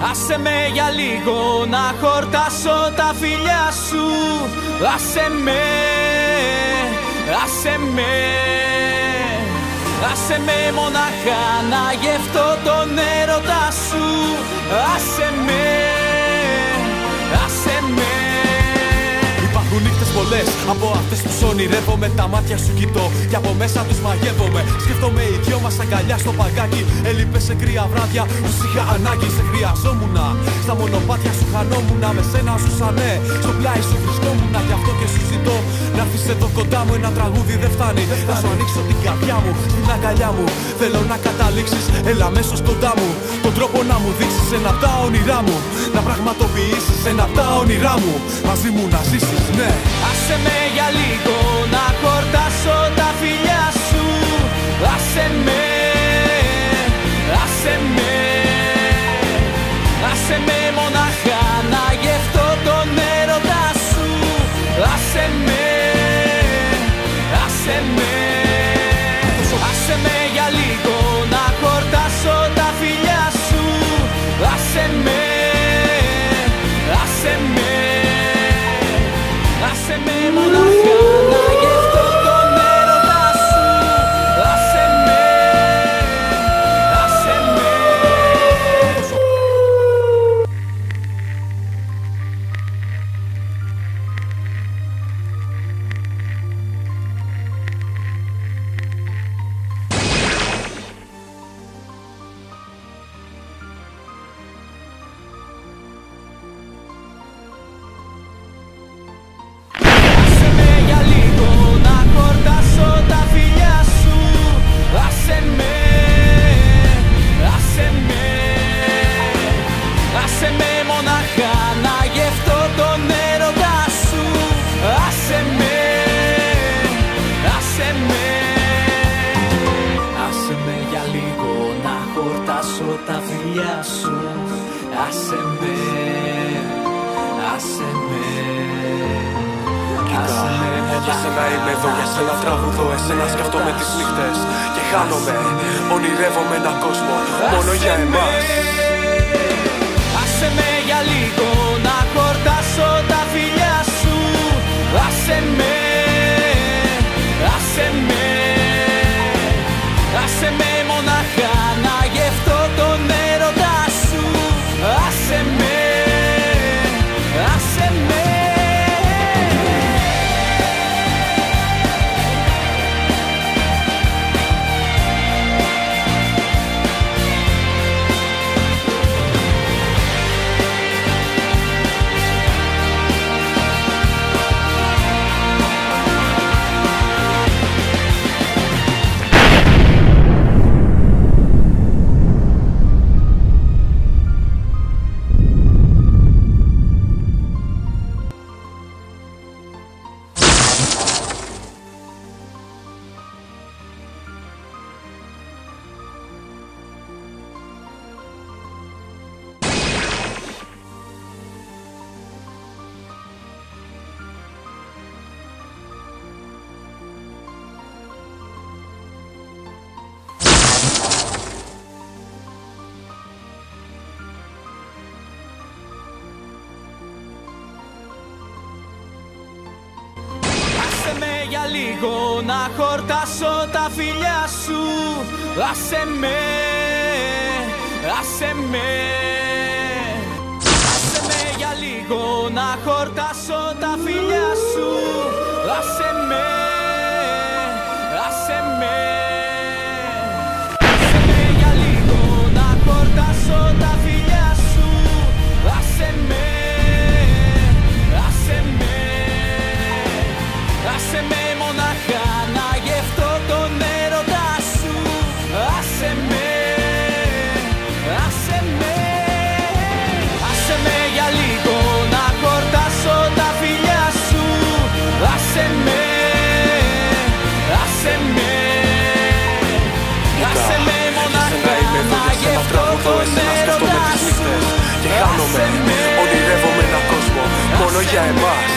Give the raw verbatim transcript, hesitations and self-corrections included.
Άσε με για λίγο να χορτάσω τα φιλιά σου. Άσε με, άσε με, άσε με μονάχα να γευτώ τον έρωτα σου. Άσε με, άσε με. Υπάρχουν νύχτες πολλές, από αυτές τους ονειρεύομαι. Τα μάτια σου κοιτώ και από μέσα τους μαγεύομαι. Σκέφτομαι οι δυο μας αγκαλιά στο παγκάκι. Έλειπες σε κρύα βράδια, τους είχα ανάγκη. Σε χρειαζόμουνα, στα μονοπάτια σου χανόμουνα. Με σένα ζούσα ναι, στο πλάι σου βρισκόμουνα. Γι' αυτό και σου ζητώ να έρθεις εδώ κοντά μου. Ένα τραγούδι δεν φτάνει, θα σου ανοίξω την καρδιά μου, την αγκαλιά μου. Θέλω να καταλήξεις, έλα αμέσως κοντά μου. Τον τρόπο να μου δείξεις ένα απ' τα όνειρά μου. Να πραγματοποιήσεις ένα απ' τα όνειρά μου. Μαζί μου να ζήσεις, ναι. Άσε με για λίγο να χορτάσω τα φιλιά σου. Άσε με, άσε με, άσε με μονάχα να γευτώ τον έρωτα σου. Άσε με, άσε με, άσε με για λίγο να χορτάσω τα φιλιά σου. Άσε με, άσε με, άσε με μονάχα να γευτώ τον έρωτα σου. Άσε με, άσε με. Άσε με για λίγο να χορτάσω τα φιλιά σου. Άσε με, άσε με, άσε με μονάχα να γευτώ τον έρωτα σου. Άσε με, άσε με, άσε με για λίγο να χορτάσω τα φιλιά σου. Άσε με, άσε με. Κοίτα, για σένα είμαι εδώ, για σένα τραγουδώ. Εσένα σκέφτομαι τις νύχτες και χάνομαι. Ονειρεύομαι έναν κόσμο μόνο για εμάς. Άσε με για λίγο να χορτάσω τα φιλιά σου. Άσε με, άσε με, άσε με μονάχα να γευτώ τον έρωτα σου. Άσε με, άσε με. Άσε με για λίγο να χορτάσω τα φιλιά σου. Άσε με, άσε με, άσε με για λίγο να χορτάσω τα φιλιά σου. Άσε με, άσε με, άσε με για λίγο να χορτάσω τα φιλιά σου. Άσε με, άσε με, άσε με μονάχα να γευτώ τον έρωτα σου. Άσε με, άσε με, άσε με για λίγο να χορτάσω τα φιλιά σου. Άσε με, άσε με, άσε με μονάχα να γευτώ τον έρωτα σου. Και χάνομαι, ονειρεύομαι έναν κόσμο μόνο για εμάς.